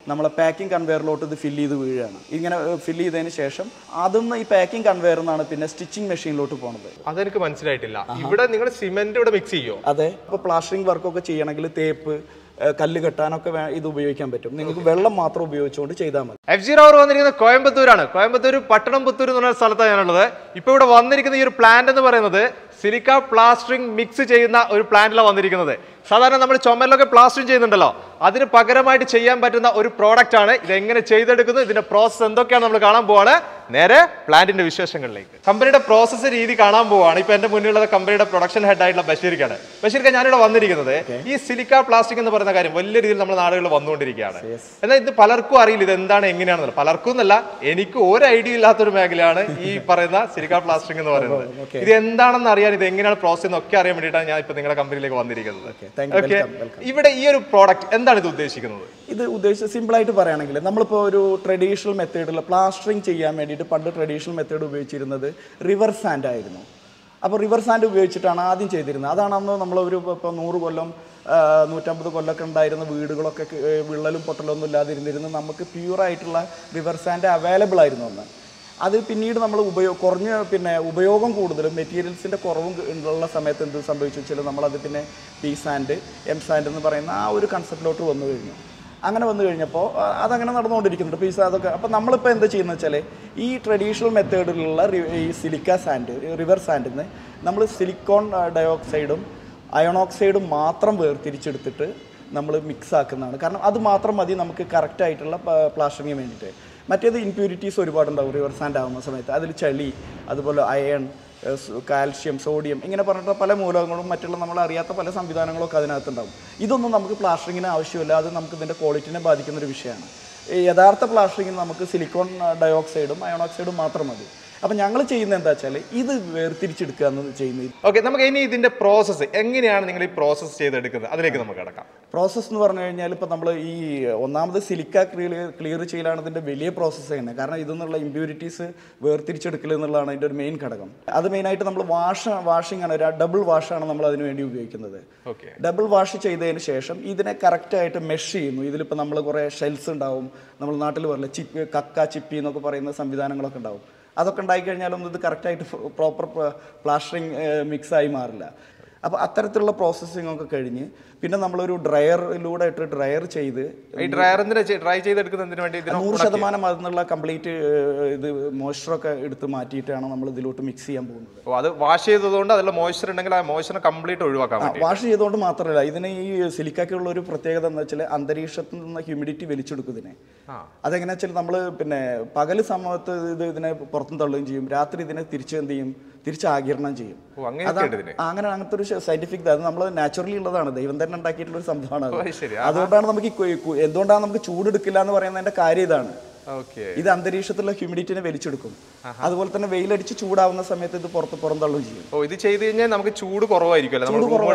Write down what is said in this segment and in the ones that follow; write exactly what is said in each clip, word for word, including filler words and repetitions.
നമ്മളെ പാക്കിംഗ് കൺവെയറിലോട്ട് ഇത് ഫില്ല് ചെയ്ത് വീഴുകയാണ്. ഇങ്ങനെ ഫില്ല് ചെയ്തതിന് ശേഷം അതൊന്ന് ഈ പാക്കിംഗ് കൺവെയറിൽ നിന്നാണ് പിന്നെ സ്റ്റിച്ചിങ് മെഷീനിലോട്ട് പോകുന്നത്. അതെനിക്ക് മനസ്സിലായിട്ടില്ല. ഇവിടെ നിങ്ങൾ സിമെന്റ് ഇവിടെ മിക്സ് ചെയ്യോ? അതെ. ഇപ്പോൾ പ്ലാസ്റ്ററിംഗ് വർക്കൊക്കെ ചെയ്യണമെങ്കിൽ തേപ്പ്, കല്ല് കെട്ടാനൊക്കെ ഇത് ഉപയോഗിക്കാൻ പറ്റും. നിങ്ങൾക്ക് വെള്ളം മാത്രം ഉപയോഗിച്ചുകൊണ്ട് ചെയ്താൽ മതി. എഫ് ജി റോവർ വന്നിരിക്കുന്നത് കോയമ്പത്തൂരാണ്. കോയമ്പത്തൂർ പട്ടണം പുത്തൂർ എന്ന് പറഞ്ഞ സ്ഥലത്താണ് ഞാനുള്ളത്. ഇപ്പോൾ ഇവിടെ വന്നിരിക്കുന്ന ഈ ഒരു പ്ലാന്റ് എന്ന് പറയുന്നത് സിലിക്ക പ്ലാസ്റ്ററിംഗ് മിക്സ് ചെയ്യുന്ന ഒരു പ്ലാന്റിലാണ് വന്നിരിക്കുന്നത്. സാധാരണ നമ്മൾ ചുമരിലൊക്കെ പ്ലാസ്റ്ററിംഗ് ചെയ്യുന്നുണ്ടല്ലോ, അതിന് പകരമായിട്ട് ചെയ്യാൻ പറ്റുന്ന ഒരു പ്രോഡക്റ്റ് ആണ്. ഇത് എങ്ങനെ ചെയ്തെടുക്കുന്നു, ഇതിന്റെ പ്രോസസ്സ് എന്തൊക്കെയാണ് നമ്മൾ കാണാൻ പോവാണ്. നേരെ പ്ലാന്റിന്റെ വിശേഷങ്ങളിലേക്ക്. കമ്പനിയുടെ പ്രോസസ്സ് രീതി കാണാൻ പോവാണ്. ഇപ്പൊ എന്റെ മുന്നിലുള്ള കമ്പനിയുടെ പ്രൊഡക്ഷൻ ഹെഡ് ആയിട്ടുള്ള ബഷീർക്കാണ്. ബഷീർക്ക, ഞാനിവിടെ വന്നിരിക്കുന്നത് ഈ സിലിക്ക പ്ലാസ്റ്റിക് എന്ന് പറയുന്ന കാര്യം വലിയ രീതിയിൽ നമ്മുടെ നാടുകളിൽ വന്നുകൊണ്ടിരിക്കുകയാണ്. എന്നാൽ ഇത് പലർക്കും അറിയില്ല ഇത് എന്താണ് എങ്ങനെയാണെന്നല്ല. പലർക്കും എന്നല്ല, എനിക്ക് ഒരു ഐഡിയ ഇല്ലാത്തൊരു മേഖലയാണ് ഈ പറയുന്ന സിലിക്ക പ്ലാസ്റ്റിക് എന്ന് പറയുന്നത്. ഇത് എന്താണെന്ന് അറിയാൻ, ഇത് എങ്ങനെയാണ് പ്രോസസ് എന്നൊക്കെ അറിയാൻ വേണ്ടിയിട്ടാണ് ഞാൻ ഇപ്പൊ നിങ്ങളുടെ കമ്പനിയിലേക്ക് വന്നിരിക്കുന്നത്. ഇവിടെ ഈ ഒരു പ്രോഡക്റ്റ് എന്താണ് ഇത് ഉദ്ദേശിക്കുന്നത്? ഇത് ഉദ്ദേശിച്ച് സിമ്പിൾ ആയിട്ട് പറയുകയാണെങ്കിൽ നമ്മളിപ്പോൾ ഒരു ട്രഡീഷണൽ മെത്തേഡിൽ പ്ലാസ്റ്ററിങ് ചെയ്യാൻ വേണ്ടിയിട്ട് പണ്ട് ട്രഡീഷണൽ മെത്തേഡ് ഉപയോഗിച്ചിരുന്നത് റിവർ സാൻഡ് ആയിരുന്നു. അപ്പോൾ റിവർ സാൻഡ് ഉപയോഗിച്ചിട്ടാണ് ആദ്യം ചെയ്തിരുന്നത്. അതാണ് അന്ന് നമ്മളൊരു ഇപ്പോൾ നൂറ് കൊല്ലം നൂറ്റമ്പത് കൊല്ലമൊക്കെ ഉണ്ടായിരുന്ന വീടുകളൊക്കെ വിള്ളലും പൊട്ടലൊന്നും ഇല്ലാതിരുന്നിരുന്നു. നമുക്ക് പ്യൂറായിട്ടുള്ള റിവർ സാൻഡ് അവൈലബിൾ ആയിരുന്നു അന്ന്. അത് പിന്നീട് നമ്മൾ ഉപയോഗ കുറഞ്ഞ പിന്നെ ഉപയോഗം കൂടുതലും മെറ്റീരിയൽസിൻ്റെ കുറവും ഉള്ള സമയത്ത് എന്ത് സംഭവിച്ചു വെച്ചാൽ നമ്മളത് പിന്നെ പി സാൻഡ്, എം സാൻഡ് എന്ന് പറയുന്ന ആ ഒരു കൺസെപ്റ്റിലോട്ട് വന്നു കഴിഞ്ഞു. അങ്ങനെ വന്നു കഴിഞ്ഞപ്പോൾ അതങ്ങനെ നടന്നുകൊണ്ടിരിക്കുന്നുണ്ട് പീസ അതൊക്കെ. അപ്പോൾ നമ്മളിപ്പോൾ എന്താ ചെയ്യുന്നത് വെച്ചാൽ ഈ ട്രഡീഷണൽ മെത്തേഡിലുള്ള ഈ സിലിക്ക സാൻഡ്, റിവർ സാൻഡിൽ നിന്ന് നമ്മൾ സിലിക്കോൺ ഡയോക്സൈഡും അയണോക്സൈഡും മാത്രം വേർതിരിച്ചെടുത്തിട്ട് നമ്മൾ മിക്സ് ആക്കുന്നതാണ്. കാരണം അത് മാത്രം മതി നമുക്ക് കറക്റ്റായിട്ടുള്ള പ്ലാസ്റ്ററിങ്ങിന് വേണ്ടിയിട്ട്. മറ്റേത് ഇംപ്യൂരിറ്റീസ് ഒരുപാടുണ്ടാവും റിവർ സാൻഡ് ആകുന്ന സമയത്ത്. അതിൽ ചളി, അതുപോലെ അയൺ, കാൽഷ്യം, സോഡിയം ഇങ്ങനെ പറഞ്ഞിട്ട് പല മൂലകങ്ങളും മറ്റുള്ള നമ്മൾ അറിയാത്ത പല സംവിധാനങ്ങളൊക്കെ അതിനകത്തുണ്ടാവും. ഇതൊന്നും നമുക്ക് പ്ലാസ്റ്ററിങ്ങിന് ആവശ്യമില്ല. അത് നമുക്ക് ഇതിൻ്റെ ക്വാളിറ്റിനെ ബാധിക്കുന്നൊരു വിഷയമാണ്. യഥാർത്ഥ പ്ലാസ്റ്ററിങ്ങിന് നമുക്ക് സിലിക്കോൺ ഡയോക്സൈഡും അയണോക്സൈഡും മാത്രം മതി. അപ്പം ഞങ്ങൾ ചെയ്യുന്നത് എന്താ വെച്ചാൽ ഇത് വേർതിരിച്ചെടുക്കുക എന്ന് ചെയ്യുന്നത്. ഓക്കെ, നമുക്ക് ഇനി ഇതിൻ്റെ പ്രോസസ്സ് എങ്ങനെയാണ് നിങ്ങൾ ഈ പ്രോസസ്സ് ചെയ്തെടുക്കുന്നത് അതിലേക്ക് നമുക്ക് കിടക്കാം. പ്രോസസ്സ് എന്ന് പറഞ്ഞു കഴിഞ്ഞാൽ ഇപ്പോൾ നമ്മൾ ഈ ഒന്നാമത് സിലിക്ക ക്ലിയർ ക്ലിയർ ചെയ്യലാണ് ഇതിൻ്റെ വലിയ പ്രോസസ്സ് തന്നെ. കാരണം ഇതെന്നുള്ള ഇമ്പ്യൂരിറ്റീസ് വേർതിരിച്ചെടുക്കൽ എന്നുള്ളതാണ് അതിൻ്റെ ഒരു മെയിൻ ഘടകം. അത് മെയിനായിട്ട് നമ്മൾ വാഷ് വാഷിംഗ് ആണ്, ഒരു ഡബിൾ വാഷാണ് നമ്മൾ അതിന് വേണ്ടി ഉപയോഗിക്കുന്നത്. ഓക്കെ, ഡബിൾ വാഷ് ചെയ്തതിന് ശേഷം ഇതിനെ കറക്റ്റായിട്ട് മെഷ് ചെയ്യുന്നു. ഇതിലിപ്പോൾ നമ്മൾ കുറേ ഷെൽസ് ഉണ്ടാവും, നമ്മൾ നാട്ടിൽ പറയില്ല ചിപ്പ്, കക്ക, ചിപ്പി എന്നൊക്കെ പറയുന്ന സംവിധാനങ്ങളൊക്കെ ഉണ്ടാവും. അതൊക്കെ ഉണ്ടായിക്കഴിഞ്ഞാലൊന്നും ഇത് കറക്റ്റായിട്ട് പ്രോപ്പർ പ്ലാസ്റ്ററിങ് മിക്സായി മാറില്ല. അപ്പോൾ അത്തരത്തിലുള്ള പ്രോസസ്സിംഗ് ഒക്കെ കഴിഞ്ഞ് പിന്നെ നമ്മളൊരു ഡ്രയറിലൂടെ ഇട്ട് ഡ്രയർ ചെയ്ത് ഈ ഡ്രയറിന് ഡ്രൈ ചെയ്തെടുക്കുന്നതിന് വേണ്ടി നൂറ് ശതമാനം അതിനുള്ള കംപ്ലീറ്റ് ഇത് മോയ്സ്ചറൊക്കെ എടുത്ത് മാറ്റിയിട്ടാണ് നമ്മൾ ഇതിലോട്ട് മിക്സ് ചെയ്യാൻ പോകുന്നത്. അപ്പോൾ അത് വാഷ് ചെയ്തതുകൊണ്ട് അതിലുള്ള മോയ്സ്ചർ ഉണ്ടെങ്കിൽ ആ മോയ്സ്ചർ കംപ്ലീറ്റ് ഒഴിവാക്കാൻ പറ്റും. വാഷ് ചെയ്തുകൊണ്ട് മാത്രമല്ല, ഇതിന് ഈ സിലിക്കയ്ക്കുള്ള ഒരു പ്രത്യേകത എന്ന് വെച്ചാൽ അന്തരീക്ഷത്തിൽ നിന്ന് ഹ്യൂമിഡിറ്റി വലിച്ചെടുക്കും ഇതിനെ. അതെങ്ങനെയാ വെച്ചാൽ നമ്മൾ പിന്നെ പകൽ സമയത്ത് ഇത് ഇതിനെ പുറത്തും തള്ളുകയും ചെയ്യും, രാത്രി ഇതിനെ തിരിച്ച് എന്ത് ചെയ്യും, തിരിച്ചാകിരണം ചെയ്യും. അങ്ങനെ അങ്ങനത്തെ ഒരു സയന്റിഫിക്, അത് നമ്മൾ നാച്ചുറലി ഉള്ളതാണ്, ദൈവം തന്നെ ഉണ്ടാക്കിയിട്ടുള്ള ഒരു സംഭവമാണ്. അതുകൊണ്ടാണ് നമുക്ക് എന്തുകൊണ്ടാണ് നമുക്ക് ചൂടെടുക്കില്ല എന്ന് പറയുന്നതിന്റെ കാര്യം ഇതാണ്. ഇത് അന്തരീക്ഷത്തിലുള്ള ഹ്യൂമിഡിറ്റിനെ വലിച്ചെടുക്കും. അതുപോലെ തന്നെ വെയിലടിച്ച് ചൂടാവുന്ന സമയത്ത് ഇത് പുറത്ത് പുറന്തള്ളുകയും ചെയ്യും. ഇത് ചെയ്ത് കഴിഞ്ഞാൽ നമുക്ക് ചൂട് കുറവായിരിക്കും.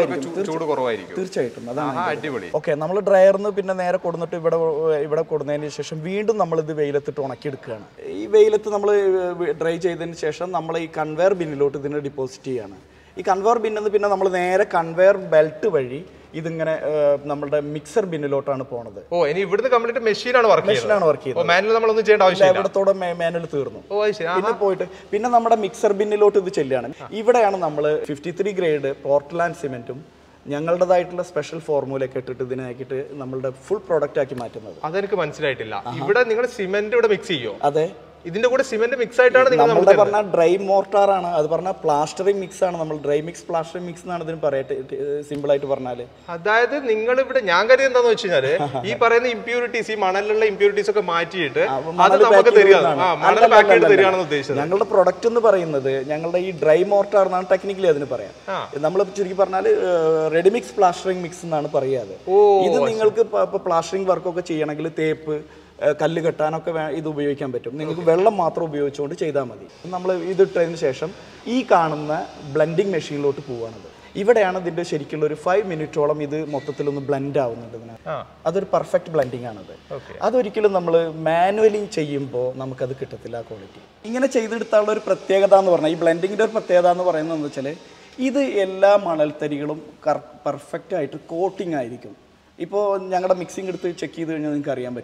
തീർച്ചയായിട്ടും അതാണ്. ഓക്കെ, നമ്മൾ ഡ്രയറിന്ന് പിന്നെ നേരെ കൊടുന്നിട്ട് ഇവിടെ ഇവിടെ കൊടുന്നതിന് ശേഷം വീണ്ടും നമ്മൾ ഇത് വെയിലത്തിട്ട് ഉണക്കിയെടുക്കുകയാണ്. ഈ വെയിലത്ത് നമ്മൾ ഡ്രൈ ചെയ്തതിന് ശേഷം നമ്മൾ ഈ കൺവെയർ ബിന്നിലോട്ട് ഇതിനെ ഡിപ്പോസിറ്റ് ചെയ്യാണ്. ഈ കൺവെയർ ബിന്നിന്ന് പിന്നെ നമ്മൾ നേരെ കൺവെയർ ബെൽറ്റ് വഴി ഇതിങ്ങനെ നമ്മുടെ മിക്സർ ബിന്നിലോട്ടാണ് പോണത്. ഓ, ഇനി ഇവിടുന്ന് കംപ്ലീറ്റ് മെഷീനാണ് വർക്ക് മെഷീനാണ് വർക്ക് ചെയ്യുന്നത്. മാനുവൽ നമ്മളൊന്നും ചെയ്യേണ്ട ആവശ്യമില്ല. ഇവിടത്തോടെ മാനുവൽ തീർന്നു. പിന്നെ പോയിട്ട് പിന്നെ നമ്മുടെ മിക്സർ ബിന്നിലോട്ട് ഇത് ചെല്ലുകയാണ്. ഇവിടെയാണ് നമ്മൾ ഫിഫ്റ്റി ത്രീ ഗ്രേഡ് പോർട്ട്ലാൻഡ് സിമെന്റും ഞങ്ങളുടേതായിട്ടുള്ള സ്പെഷ്യൽ ഫോർമുലയൊക്കെ ഇട്ടിട്ട് ഇതിനാക്കിയിട്ട് നമ്മളുടെ ഫുൾ പ്രോഡക്റ്റ് ആക്കി മാറ്റുന്നത്. അതെനിക്ക് മനസ്സിലായിട്ടില്ല. ഇവിടെ നിങ്ങൾ സിമെന്റ് ഇവിടെ മിക്സ് ചെയ്യോ? അതെ, ഇതിന്റെ കൂടെ സിമെന്റ് മിക്സ് ആയിട്ടാണ് നിങ്ങൾ നമ്മൾ പറഞ്ഞ ഡ്രൈ മോർട്ടാർ ആണ്. അത് പറഞ്ഞ പ്ലാസ്റ്ററിംഗ് മിക്സ് ആണ്. നമ്മൾ ഡ്രൈ മിക്സ് പ്ലാസ്റ്ററിംഗ് മിക്സ് എന്നാണ് ഇതിന് പറയട്ടെ സിമ്പിൾ ആയിട്ട് പറഞ്ഞാല്. അതായത് നിങ്ങൾ ഇവിടെ ഞാൻ കരുതി എന്താന്ന് വെച്ച് കഴിഞ്ഞാല് ഈ പറയുന്ന ഇമ്പ്യൂരിറ്റീസ്, ഈ മണലിലുള്ള ഇമ്പ്യൂരിറ്റീസ് ഒക്കെ മാറ്റിയിട്ട് അത് നമുക്ക് തരികയാണെന്ന് ഉദ്ദേശിച്ചത്. ഞങ്ങളുടെ പ്രൊഡക്റ്റ് എന്ന് പറയുന്നത് ഞങ്ങളുടെ ഈ ഡ്രൈ മോർട്ടാർ എന്നാണ് ടെക്നിക്കലി അതിന് പറയാം. നമ്മൾ ചുരുക്കി പറഞ്ഞാല് റെഡിമിക്സ് പ്ലാസ്റ്ററിംഗ് മിക്സ് എന്നാണ് പറയാതെ. ഇത് നിങ്ങൾക്ക് ഇപ്പൊ പ്ലാസ്റ്ററിംഗ് വർക്കൊക്കെ ചെയ്യണമെങ്കിൽ തേപ്പ്, കല്ല് കെട്ടാനൊക്കെ ഇത് ഉപയോഗിക്കാൻ പറ്റും. നിങ്ങൾക്ക് വെള്ളം മാത്രം ഉപയോഗിച്ചുകൊണ്ട് ചെയ്താൽ മതി. നമ്മൾ ഇതിട്ടതിന് ശേഷം ഈ കാണുന്ന ബ്ലെൻഡിങ് മെഷീനിലോട്ട് പോവുകയാണത്. ഇവിടെയാണ് ഇതിന്റെ ശരിക്കുള്ള ഒരു ഫൈവ് മിനിറ്റോളം ഇത് മൊത്തത്തിലൊന്ന് ബ്ലെൻഡ് ആവുന്നുണ്ട്. ഇതിനകത്ത് അതൊരു പെർഫെക്റ്റ് ബ്ലെൻഡിങ് ആണത്. അതൊരിക്കലും നമ്മൾ മാനുവലി ചെയ്യുമ്പോൾ നമുക്കത് കിട്ടത്തില്ല ആ ക്വാളിറ്റി. ഇങ്ങനെ ചെയ്തെടുത്താലുള്ള ഒരു പ്രത്യേകത എന്ന് പറഞ്ഞാൽ, ഈ ബ്ലെൻഡിങ്ങിന്റെ ഒരു പ്രത്യേകത എന്ന് പറയുന്നത് എന്താ വെച്ചാൽ ഇത് എല്ലാ മണൽത്തരികളും പെർഫെക്റ്റ് ആയിട്ട് കോട്ടിംഗ് ആയിരിക്കും. ഇപ്പോൾ ഞങ്ങളുടെ മിക്സിംഗ് എടുത്ത് ചെക്ക് ചെയ്ത് കഴിഞ്ഞാൽ നിങ്ങൾക്ക് അറിയാൻ പറ്റും,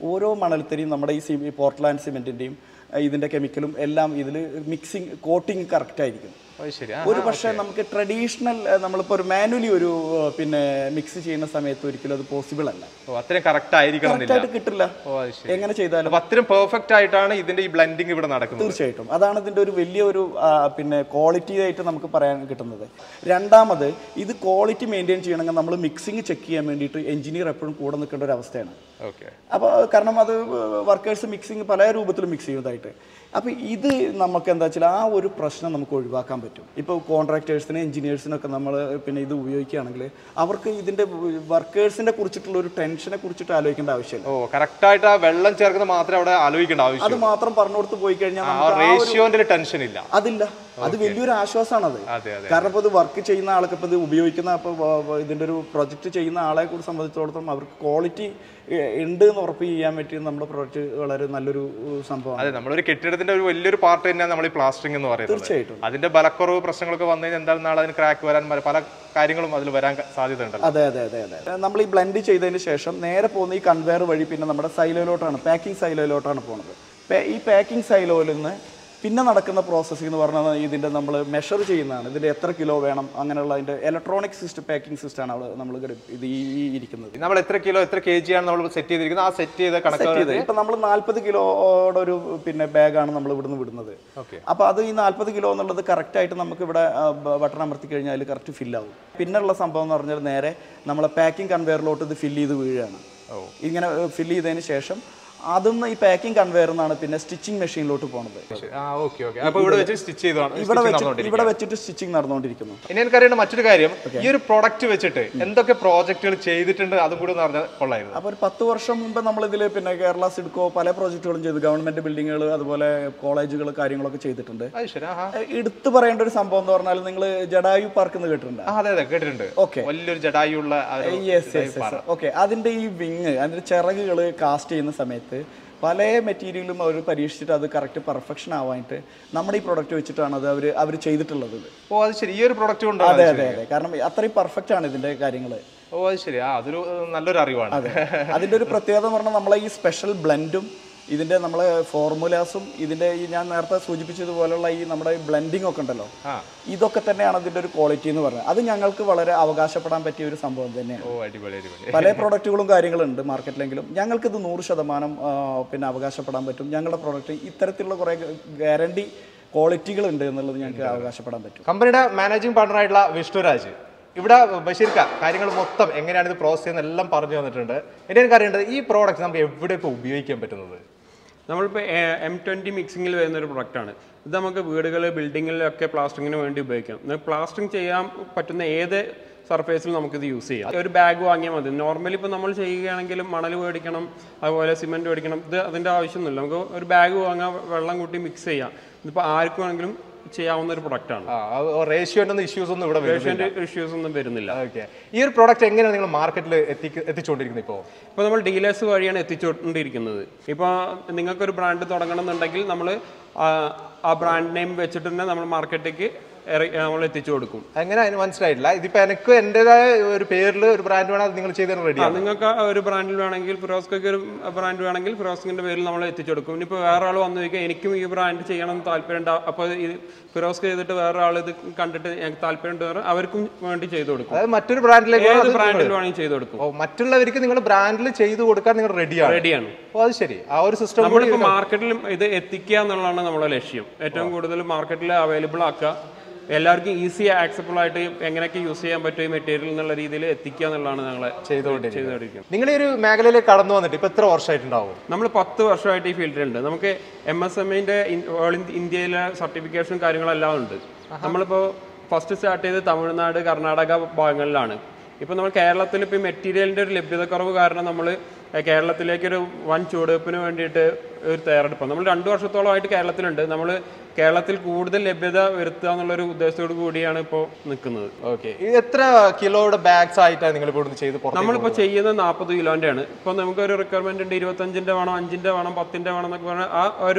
ഓരോ മണൽത്തരിയും നമ്മുടെ ഈ സി പോർട്ട്ലാൻഡ് സിമെൻറ്റിൻ്റെയും ഇതിൻ്റെ കെമിക്കലും എല്ലാം ഇതിൽ മിക്സിങ് കോട്ടിങ് കറക്റ്റായിരിക്കും. ഒരു പക്ഷേ നമുക്ക് ട്രഡീഷണൽ നമ്മളിപ്പോൾ ഒരു മാനുവലി ഒരു പിന്നെ മിക്സ് ചെയ്യുന്ന സമയത്ത് ഒരിക്കലും അത് പോസിബിൾ അല്ല. അത്രയും കറക്റ്റ് ആയിരിക്കണം കിട്ടില്ല എങ്ങനെ ചെയ്താലും. അത്രയും പെർഫെക്റ്റ് ആയിട്ടാണ് ഇതിന്റെ ഈ ബ്ലെൻഡിങ് ഇവിടെ നടക്കുന്നത്. തീർച്ചയായിട്ടും അതാണ് ഇതിന്റെ ഒരു വലിയ ഒരു പിന്നെ ക്വാളിറ്റി ആയിട്ട് നമുക്ക് പറയാൻ കിട്ടുന്നത്. രണ്ടാമത് ഇത് ക്വാളിറ്റി മെയിൻറ്റെയിൻ ചെയ്യണമെങ്കിൽ നമ്മൾ മിക്സിങ് ചെക്ക് ചെയ്യാൻ വേണ്ടിയിട്ട് എഞ്ചിനീയർ എപ്പോഴും കൂടെ നിൽക്കേണ്ട ഒരു അവസ്ഥയാണ്. അപ്പോൾ കാരണം അത് വർക്കേഴ്സ് മിക്സിങ് പല രൂപത്തിലും മിക്സ് ചെയ്യുന്നതായിട്ട്. അപ്പോൾ ഇത് നമുക്ക് എന്താ വെച്ചാൽ ആ ഒരു പ്രശ്നം നമുക്ക് ഒഴിവാക്കാൻ പറ്റും. ഇപ്പോൾ കോൺട്രാക്ടേഴ്സിന് എഞ്ചിനീയേഴ്സിനൊക്കെ നമ്മൾ പിന്നെ ഇത് ഉപയോഗിക്കുകയാണെങ്കിൽ അവർക്ക് ഇതിൻ്റെ വർക്കേഴ്സിനെ കുറിച്ചിട്ടുള്ള ഒരു ടെൻഷനെ കുറിച്ചിട്ട് ആലോചിക്കേണ്ട ആവശ്യമില്ല. ഓ കറക്റ്റായിട്ട് ആ വെള്ളം ചേർക്കുന്നത് മാത്രമേ അവിടെ ആലോചിക്കേണ്ട ആവശ്യം. അത് മാത്രം പറഞ്ഞു കൊടുത്ത് പോയി കഴിഞ്ഞാൽ റേഷ്യോന്റെ ടെൻഷൻ ഇല്ല. അതില്ല, അത് വലിയൊരു ആശ്വാസമാണത്. കാരണം ഇപ്പോൾ ഇത് വർക്ക് ചെയ്യുന്ന ആൾക്ക് ഇപ്പോൾ ഇത് ഉപയോഗിക്കുന്ന ഇപ്പോൾ ഇതിൻ്റെ ഒരു പ്രൊജക്റ്റ് ചെയ്യുന്ന ആളെ കൂടി സംബന്ധിച്ചിടത്തോളം അവർക്ക് ക്വാളിറ്റി ഉണ്ട് എന്ന് ഉറപ്പ് ചെയ്യാൻ പറ്റിയ നമ്മുടെ പ്രൊജക്റ്റ് വളരെ നല്ലൊരു സംഭവമാണ്. അതെ, നമ്മളൊരു കെട്ടിടത്തിന്റെ ഒരു വലിയൊരു പാർട്ട് തന്നെയാണ് നമ്മൾ ഈ പ്ലാസ്റ്ററിംഗ് എന്ന് പറയുന്നത്. തീർച്ചയായിട്ടും അതിന്റെ ബലക്കുറവ് പ്രശ്നങ്ങളൊക്കെ വന്നു കഴിഞ്ഞാൽ എന്താണ് നാളെ അതിന് ക്രാക്ക് വരാൻ പല കാര്യങ്ങളും അതിൽ വരാൻ സാധ്യതയുണ്ട്. അതെ അതെ അതെ അതെ നമ്മൾ ഈ ബ്ലെൻഡ് ചെയ്തതിന് ശേഷം നേരെ പോകുന്ന ഈ കൺവെയർ വഴി പിന്നെ നമ്മുടെ സൈലോയിലോട്ടാണ്, പാക്കിംഗ് സൈലോയിലോട്ടാണ് പോകുന്നത്. ഈ പാക്കിംഗ് സൈലോയിൽ നിന്ന് പിന്നെ നടക്കുന്ന പ്രോസസ്സിംഗ് എന്ന് പറഞ്ഞാൽ ഇതിൻ്റെ നമ്മൾ മെഷർ ചെയ്യുന്നതാണ്. ഇതിൻ്റെ എത്ര കിലോ വേണം അങ്ങനെയുള്ള അതിൻ്റെ ഇലക്ട്രോണിക് സിസ്റ്റം പാക്കിംഗ് സിസ്റ്റമാണ് അവിടെ നമ്മൾ ഇത് ഈ ഇരിക്കുന്നത്. നമ്മൾ എത്ര കിലോ എത്ര കെ ജി ആണ് നമ്മൾ സെറ്റ് ചെയ്തിരിക്കുന്നത്, ആ സെറ്റ് ചെയ്ത കണക്ക് ഇപ്പം നമ്മൾ നാൽപ്പത് കിലോയുടെ ഒരു പിന്നെ ബാഗാണ് നമ്മൾ ഇവിടുന്ന് വിടുന്നത്. അപ്പോൾ അത് ഈ നാൽപ്പത് കിലോ എന്നുള്ളത് കറക്റ്റായിട്ട് നമുക്ക് ഇവിടെ ബട്ടൺ അമർത്തി കഴിഞ്ഞാൽ അതിൽ കറക്റ്റ് ഫില്ലാവും. പിന്നെയുള്ള സംഭവം എന്ന് പറഞ്ഞാൽ നേരെ നമ്മളെ പാക്കിംഗ് കൺവെയറിലോട്ട് ഇത് ഫില്ല് ചെയ്ത് വീഴുകയാണ്. ഇങ്ങനെ ഫില്ല് ചെയ്തതിന് ശേഷം അതൊന്ന് ഈ പാക്കിംഗ് കൺവെയർ എന്നാണ് പിന്നെ സ്റ്റിച്ചിങ് മെഷീനിലോട്ട് പോകുന്നത്. ഇവിടെ വെച്ചിട്ട് സ്റ്റിച്ചിങ് നടന്നുകൊണ്ടിരിക്കുന്നു. ഇനി എനിക്കറിയേണ്ട മറ്റൊരു കാര്യം, ഈ ഒരു പ്രോഡക്റ്റ് വെച്ചിട്ട് എന്തൊക്കെ പ്രോജക്റ്റുകൾ ചെയ്തിട്ടുണ്ട് അതും കൂടി കൊള്ളായിരുന്നു. അപ്പോൾ ഒരു പത്ത് വർഷം മുമ്പ് നമ്മളിതിൽ പിന്നെ കേരള സിഡ്കോ പല പ്രോജക്റ്റുകളും ചെയ്തു. ഗവൺമെന്റ് ബിൽഡിങ്ങുകൾ അതുപോലെ കോളേജുകൾ കാര്യങ്ങളൊക്കെ ചെയ്തിട്ടുണ്ട്. എടുത്തു പറയേണ്ട ഒരു സംഭവം എന്ന് പറഞ്ഞാൽ നിങ്ങൾ ജഡായു പാർക്ക് എന്ന് കേട്ടിട്ടുണ്ട്? അതെ അതെ കേട്ടിട്ടുണ്ട്. ഓക്കെ, വലിയൊരു ജഡായുള്ള ഓക്കെ. അതിന്റെ ഈ വിങ് അതിന്റെ ചിറകുകൾ കാസ്റ്റ് ചെയ്യുന്ന സമയത്ത് പല മെറ്റീരിയലും അവർ പരീക്ഷിച്ചിട്ട് അത് കറക്റ്റ് പെർഫെക്ഷൻ ആവാനായിട്ട് നമ്മുടെ ഈ പ്രൊഡക്റ്റ് വെച്ചിട്ടാണ് അത് അവർ അവർ ചെയ്തിട്ടുള്ളത്. ഓ അത് ശരി, ഈ ഒരു പ്രൊഡക്റ്റ് കൊണ്ട്? അതെ അതെ അതെ, കാരണം അത്രയും പെർഫെക്റ്റ് ആണ് ഇതിന്റെ കാര്യങ്ങൾ. ഓ അത് ശരി, അതൊരു നല്ലൊരു അറിവാണ്. അതെ, അതിന്റെ ഒരു പ്രത്യേകത എന്ന് പറഞ്ഞാൽ നമ്മളെ ഈ സ്പെഷ്യൽ ബ്ലെൻഡും ഇതിന്റെ നമ്മളെ ഫോർമുലാസും ഇതിന്റെ ഈ ഞാൻ നേരത്തെ സൂചിപ്പിച്ചതുപോലുള്ള ഈ നമ്മുടെ ബ്ലെൻഡിങ് ഒക്കെ ഉണ്ടല്ലോ, ഇതൊക്കെ തന്നെയാണ് അതിന്റെ ഒരു ക്വാളിറ്റി എന്ന് പറഞ്ഞത്. അത് ഞങ്ങൾക്ക് വളരെ അവകാശപ്പെടാൻ പറ്റിയ ഒരു സംഭവം തന്നെയാണ്. പല പ്രൊഡക്റ്റുകളും കാര്യങ്ങളും ഉണ്ട് മാർക്കറ്റിലെങ്കിലും ഞങ്ങൾക്കിത് നൂറ് ശതമാനം പിന്നെ അവകാശപ്പെടാൻ പറ്റും. ഞങ്ങളുടെ പ്രൊഡക്റ്റ് ഇത്തരത്തിലുള്ള കുറെ ഗ്യാരണ്ടി ക്വാളിറ്റികൾ ഉണ്ട് എന്നുള്ളത് ഞങ്ങൾക്ക് അവകാശപ്പെടാൻ പറ്റും. കമ്പനിയുടെ മാനേജിംഗ് പാർട്ണറായിട്ടുള്ള വിഷ്ണുരാജ് ഇവിടെ ബഷീർക്ക കാര്യങ്ങൾ മൊത്തം എങ്ങനെയാണ് ഇത് പ്രോസസ് ചെയ്യുന്നത് എല്ലാം പറഞ്ഞു തന്നിട്ടുണ്ട്. എൻ്റെ എനിക്ക് അറിയേണ്ടത് ഈ പ്രോഡക്റ്റ് നമുക്ക് എവിടെയൊക്കെ ഉപയോഗിക്കാൻ പറ്റുന്നത്? നമ്മളിപ്പോൾ എം ട്വൻറ്റി മിക്സിങ്ങിൽ വരുന്നൊരു പ്രൊഡക്റ്റാണ് ഇത്. നമുക്ക് വീടുകൾ ബിൽഡിങ്ങിലൊക്കെ പ്ലാസ്റ്ററിങ്ങിന് വേണ്ടി ഉപയോഗിക്കാം. പ്ലാസ്റ്ററിങ് ചെയ്യാൻ പറ്റുന്ന ഏത് സർഫേസിൽ നമുക്കിത് യൂസ് ചെയ്യാം. ഒരു ബാഗ് വാങ്ങിയാൽ മതി. നോർമലി ഇപ്പോൾ നമ്മൾ ചെയ്യുകയാണെങ്കിലും മണൽ മേടിക്കണം, അതുപോലെ സിമെൻറ്റ് മേടിക്കണം, ഇത് അതിൻ്റെ ആവശ്യമൊന്നുമില്ല. നമുക്ക് ഒരു ബാഗ് വാങ്ങാം, വെള്ളം കൂട്ടി മിക്സ് ചെയ്യാം. ഇതിപ്പോൾ ആർക്കും വേണമെങ്കിലും ചെയ്യാവുന്ന ഒരു പ്രൊഡക്റ്റാണ്. റേഷ്യോന്റെ ഇഷ്യൂസ് ഒന്നും ഇവിടെ റേഷ്യോന്റെ ഇഷ്യൂസ് ഒന്നും വരുന്നില്ല. ഓക്കെ, ഈ ഒരു പ്രോഡക്റ്റ് എങ്ങനെയാണ് നിങ്ങൾ മാർക്കറ്റിൽ എത്തിച്ചുകൊണ്ടിരിക്കുന്നത്? ഇപ്പോൾ ഇപ്പോൾ നമ്മൾ ഡീലേഴ്സ് വഴിയാണ് എത്തിച്ചുകൊണ്ടിരിക്കുന്നത്. ഇപ്പോൾ നിങ്ങൾക്കൊരു ബ്രാൻഡ് തുടങ്ങണം എന്നുണ്ടെങ്കിൽ നമ്മൾ ആ ബ്രാൻഡ് നെയിം വെച്ചിട്ട് തന്നെ നമ്മൾ മാർക്കറ്റിലേക്ക് നമ്മൾ എത്തിച്ചു കൊടുക്കും. അങ്ങനെ അതിന് മനസ്സിലായിട്ടില്ല. ഇതിപ്പോൾ എനിക്ക് എൻ്റെതായ ഒരു പേരിൽ ഒരു ബ്രാൻഡ് വേണം, അത് നിങ്ങൾ ചെയ്ത് റെഡി. നിങ്ങൾക്ക് ഒരു ബ്രാൻഡിൽ വേണമെങ്കിൽ ഫിറോസ്ക്കൊക്കെ ഒരു ബ്രാൻഡ് വേണമെങ്കിൽ ഫിറോസ്കിന്റെ പേരിൽ നമ്മൾ എത്തിച്ചു കൊടുക്കും. ഇനിയിപ്പോൾ വേറെ ആൾ വന്നു ചോദിക്കുക എനിക്കും ഈ ബ്രാൻഡ് ചെയ്യണം എന്ന് താല്പര്യം, അപ്പോൾ ഇത് ഫിറോസ്ക്ക് ചെയ്തിട്ട് വേറെ ആൾ ഇത് കണ്ടിട്ട് ഞങ്ങൾക്ക് താല്പര്യം ഉണ്ട് അവർക്കും വേണ്ടി ചെയ്തു കൊടുക്കും. അതായത് മറ്റൊരു ബ്രാൻഡിലേക്ക് ഏത് ബ്രാൻഡിൽ വേണമെങ്കിൽ ചെയ്തു കൊടുക്കും. മറ്റുള്ളവർക്ക് നിങ്ങൾ ബ്രാൻഡിൽ ചെയ്തു കൊടുക്കാൻ നിങ്ങൾ റെഡിയാണ് റെഡിയാണ് ഓ അത് ശരി, ആ ഒരു സിസ്റ്റം നമ്മളിപ്പോൾ മാർക്കറ്റിലും ഇത് എത്തിക്കുക എന്നുള്ളതാണ് നമ്മുടെ ലക്ഷ്യം. ഏറ്റവും കൂടുതൽ മാർക്കറ്റിൽ അവൈലബിൾ ആക്കുക, എല്ലാവർക്കും ഈസി ആക്സെപ്റ്റബിൾ ആയിട്ട് എങ്ങനെയൊക്കെ യൂസ് ചെയ്യാൻ പറ്റും ഈ മെറ്റീരിയൽ എന്നുള്ള രീതിയിൽ എത്തിക്കുക എന്നുള്ളതാണ് ഞങ്ങൾ ചെയ്തുകൊണ്ടിരിക്കുന്നത്. നിങ്ങൾ ഈ ഒരു മേഖലയിലേക്ക് കടന്നു വന്നിട്ട് ഇപ്പൊ എത്ര വർഷമായിട്ടുണ്ടാവും? നമ്മൾ പത്ത് വർഷമായിട്ട് ഈ ഫീൽഡിലുണ്ട്. നമുക്ക് എം എസ് എം ഇന്റെ ഓൾ ഇന്ത്യയിലെ സർട്ടിഫിക്കേഷൻ കാര്യങ്ങളെല്ലാം ഉണ്ട്. നമ്മളിപ്പോൾ ഫസ്റ്റ് സ്റ്റാർട്ട് ചെയ്ത് തമിഴ്നാട് കർണാടക ഭാഗങ്ങളിലാണ്. ഇപ്പോൾ നമ്മൾ കേരളത്തിൽ ഇപ്പോൾ മെറ്റീരിയലിൻ്റെ ഒരു ലഭ്യതക്കുറവ് കാരണം നമ്മൾ കേരളത്തിലേക്കൊരു വൻ ചുവടുവെപ്പിന് വേണ്ടിയിട്ട് ഒരു തയ്യാറെടുപ്പാണ്. നമ്മൾ രണ്ടു വർഷത്തോളമായിട്ട് കേരളത്തിലുണ്ട്. നമ്മൾ കേരളത്തിൽ കൂടുതൽ ലഭ്യത വരുത്തുക എന്നുള്ളൊരു ഉദ്ദേശത്തോടു കൂടിയാണ് ഇപ്പോൾ നിൽക്കുന്നത്. ഓക്കെ, എത്ര കിലോയുടെ ബാഗ്സ് ആയിട്ടാണ് നിങ്ങൾ ഇപ്പോൾ ചെയ്ത്? നമ്മളിപ്പോൾ ചെയ്യുന്നത് നാൽപ്പത് കിലോൻ്റെ ആണ്. ഇപ്പോൾ നമുക്കൊരു റിക്വയർമെന്റ് ഉണ്ട്, ഇരുപത്തഞ്ചിൻ്റെ വേണം, അഞ്ചിൻ്റെ വേണം, പത്തിൻ്റെ വേണം എന്നൊക്കെ പറഞ്ഞാൽ ആ ഒരു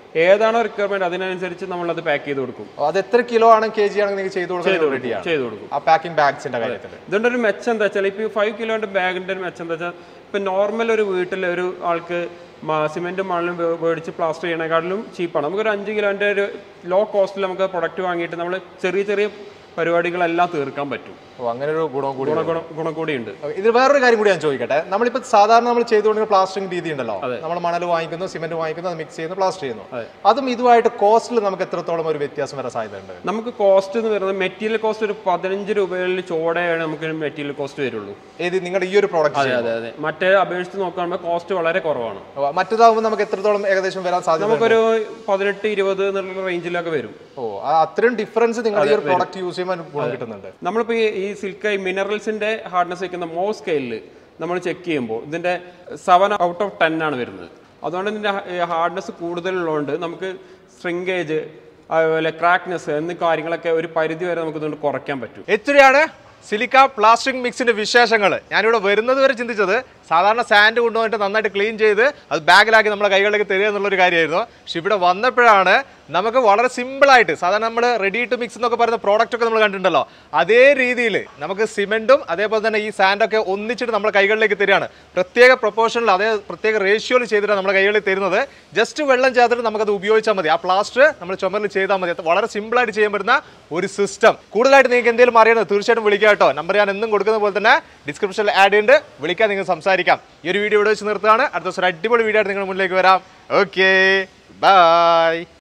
ഏതാണോ റിക്വയർമെന്റ് അതിനനുസരിച്ച് നമ്മൾ അത് പാക്ക് ചെയ്ത് കൊടുക്കും. അത് എത്ര കിലോ ആണ് കെ ജി ആണ് നിങ്ങൾക്ക് ചെയ്ത് കൊടുക്കുന്നത്? ചെയ്ത് കൊടുക്കും. ആ പാക്കിംഗ് ബാഗ്സിന്റെ കാര്യത്തിൽ ഇതുകൊണ്ട് ഒരു മെച്ചം എന്താ വെച്ചാൽ ഇപ്പൊ ഫൈവ് കിലോന്റെ ബാഗിന്റെ ഒരു മെച്ചം എന്താ വെച്ചാൽ ഇപ്പൊ നോർമൽ ഒരു വീട്ടിൽ ഒരു ആൾക്ക് സിമെന്റും മണലും മേടിച്ച് പ്ലാസ്റ്റർ ചെയ്യണേക്കാട്ടിലും ചീപ്പാണ്. നമുക്കൊരു അഞ്ച് കിലോന്റെ ഒരു ലോ കോസ്റ്റിൽ നമുക്ക് പ്രൊഡക്റ്റ് വാങ്ങിയിട്ട് നമ്മൾ ചെറിയ ചെറിയ പരിപാടികളെല്ലാം തീർക്കാൻ പറ്റും. ഓ, അങ്ങനെ ഒരു ഗുണം കൂടി ഗുണം കൂടിയുണ്ട്. ഇത് വേറൊരു കാര്യം കൂടി ഞാൻ ചോദിക്കട്ടെ. നമ്മളിപ്പോൾ സാധാരണ നമ്മൾ ചെയ്തുകൊണ്ടിരുന്ന പ്ലാസ്റ്ററിംഗ് രീതി ഉണ്ടല്ലോ, നമ്മൾ മണൽ വാങ്ങിക്കുന്നു, സിമെന്റ് വാങ്ങിക്കുന്നു, അത് മിക്സ് ചെയ്യുന്നു, പ്ലാസ്റ്റർ ചെയ്യുന്നു. അതും ഇതുമായിട്ട് കോസ്റ്റിൽ നമുക്ക് എത്രത്തോളം ഒരു വ്യത്യാസം വരാൻ സാധ്യതയുണ്ട്? നമുക്ക് കോസ്റ്റ് എന്ന് പറയുന്നത് മെറ്റീരിയൽ കോസ്റ്റ് ഒരു പതിനഞ്ച് രൂപയിൽ ചോടെയാണ് നമുക്ക് മെറ്റീരിയൽ കോസ്റ്റ് വരുള്ളൂ. ഏത് നിങ്ങളുടെ ഈ ഒരു പ്രോഡക്റ്റ്? അതെ അതെ അതെ മറ്റേ അപേക്ഷിച്ച് നോക്കുകയാണെങ്കിൽ കോസ്റ്റ് വളരെ കുറവാണ്. മറ്റേതാകുമ്പോൾ നമുക്ക് എത്രത്തോളം ഏകദേശം വരാൻ സാധ്യത? നമുക്കൊരു പതിനെട്ട് ഇരുപത് എന്നുള്ള റേഞ്ചിലൊക്കെ വരും. ഓ, അത്രയും ഡിഫറൻസ് നിങ്ങൾ ഈ ഒരു പ്രോഡക്റ്റ് യൂസ് ചെയ്യുമ്പോൾ ഗുണം കിട്ടുന്നുണ്ട്. നമ്മളിപ്പോൾ ഈ സിൽക്ക് മിനറൽസിന്റെ ഹാർഡ്നെസ് വയ്ക്കുന്ന മോ സ്കെയിലിൽ നമ്മൾ ചെക്ക് ചെയ്യുമ്പോൾ ഇതിന്റെ സെവൻ ഔട്ട് ഓഫ് ടെൻ ആണ് വരുന്നത്. അതുകൊണ്ട് ഇതിന്റെ ഹാർഡ്നെസ് കൂടുതലുള്ളതുകൊണ്ട് നമുക്ക് സ്ട്രിങ്കേജ് അതുപോലെ ക്രാക്നെസ് എന്നീ കാര്യങ്ങളൊക്കെ ഒരു പരിധി വരെ നമുക്ക് ഇതുകൊണ്ട് കുറയ്ക്കാൻ പറ്റും. എത്രയാണ് സിലിക്ക പ്ലാസ്റ്ററിംഗ് മിക്സിന്റെ വിശേഷങ്ങൾ? ഞാനിവിടെ വരുന്നത് വരെ ചിന്തിച്ചത് സാധാരണ സാൻഡ് കൊണ്ടുവന്നിട്ട് നന്നായിട്ട് ക്ലീൻ ചെയ്ത് അത് ബാഗിലാക്കി നമ്മളെ കൈകളിലേക്ക് തരിക എന്നുള്ളൊരു കാര്യമായിരുന്നു. പക്ഷെ ഇവിടെ വന്നപ്പോഴാണ് നമുക്ക് വളരെ സിമ്പിളായിട്ട് സാധാരണ നമ്മൾ റെഡി ടു മിക്സ് എന്നൊക്കെ പറയുന്ന പ്രോഡക്റ്റ് ഒക്കെ നമ്മൾ കണ്ടിട്ടുണ്ടല്ലോ, അതേ രീതിയിൽ നമുക്ക് സിമെന്റും അതേപോലെ തന്നെ ഈ സാൻഡൊക്കെ ഒന്നിച്ചിട്ട് നമ്മുടെ കൈകളിലേക്ക് തരികയാണ്. പ്രത്യേക പ്രൊപ്പോർഷനിൽ അതേ പ്രത്യേക റേഷ്യോയിൽ ചെയ്തിട്ടാണ് നമ്മുടെ കൈകളിൽ തരുന്നത്. ജസ്റ്റ് വെള്ളം ചേർത്തിട്ട് നമുക്കത് ഉപയോഗിച്ചാൽ മതി. ആ പ്ലാസ്റ്റർ നമ്മൾ ചുമരിൽ ചെയ്താൽ മതി. വളരെ സിമ്പിളായിട്ട് ചെയ്യാൻ പറ്റുന്ന ഒരു സിസ്റ്റം. കൂടുതലായിട്ട് നിങ്ങൾക്ക് എന്തെങ്കിലും അറിയണം തീർച്ചയായിട്ടും വിളിക്കാം കേട്ടോ. നമ്പർ ഞാൻ എന്നും കൊടുക്കുന്ന പോലെ തന്നെ ഡിസ്ക്രിപ്ഷനിൽ ആഡ് ചെയ്യുന്നുണ്ട്, വിളിക്കാൻ നിങ്ങൾക്ക് സംസാരിക്കാം. ഈ ഒരു വീഡിയോ ഇവിടെ വെച്ച് നിർത്തുകയാണ്. അടുത്ത ദിവസം ഒരു അടിപൊളി വീഡിയോ ആയിട്ട് നിങ്ങളുടെ മുന്നിലേക്ക് വരാം. Okay, by.